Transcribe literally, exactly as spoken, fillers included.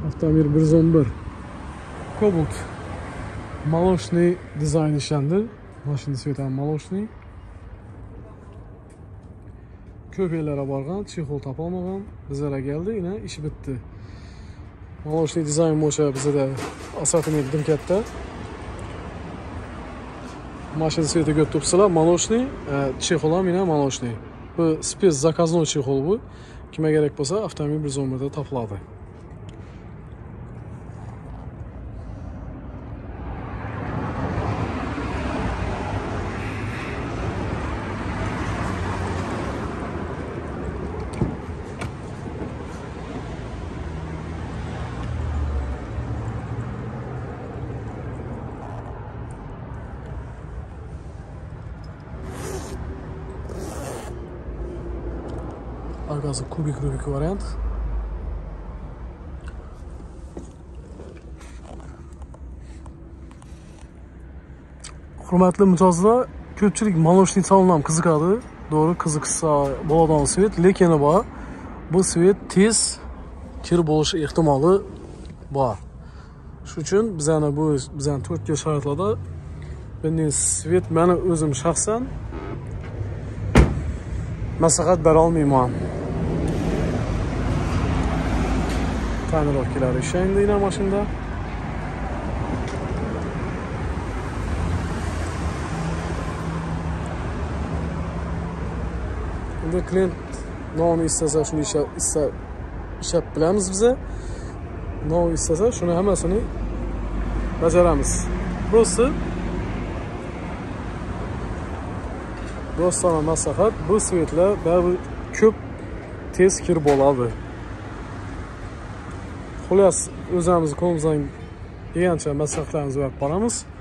Avtomobil bir yuz o'n bir Cobalt молочный dizayn ishlandir. Mashina sveti ham молочный. Ko'p yerlarga borgan, chexol topolmagan, bizlarga keldi, yana ishi bitdi. Молочный dizayn bo'yicha bizda assortiment juda katta. Mashina sveti ko'p turibsizlar, молочный, chexol ham yana молочный. Bu spes zaказной chexol bu. Kimga kerak bo'lsa, avtomobil bir yuz o'n bir da topiladi. Arkası kubik rubik variant. Hurmatli mijozlar, ko'pchilik молочный salon ham qiziqadi. To'g'ri, qiziqsa bo'ladigan svet, lekin bor. Bu svet tez kir bo'lish ehtimoli bor. Shuning uchun bizani bu bizani to'rtga sharoitlarda bunday svet meni o'zim shaxsan maslahat bera olmayman. Tonirovkalar ishlaydi yana mashinada. Endi klient nomi istasa shuni ishab ishab bilamiz biz. Nomi istasa shuni hammasini bajaramiz. Burası Dostlarına maslahat, bu svetlar baribir ko'p tez kir bo'ladi. Xullas, o'zimiz qo'limizdan kelgancha maslahatlarimizni berib boramiz.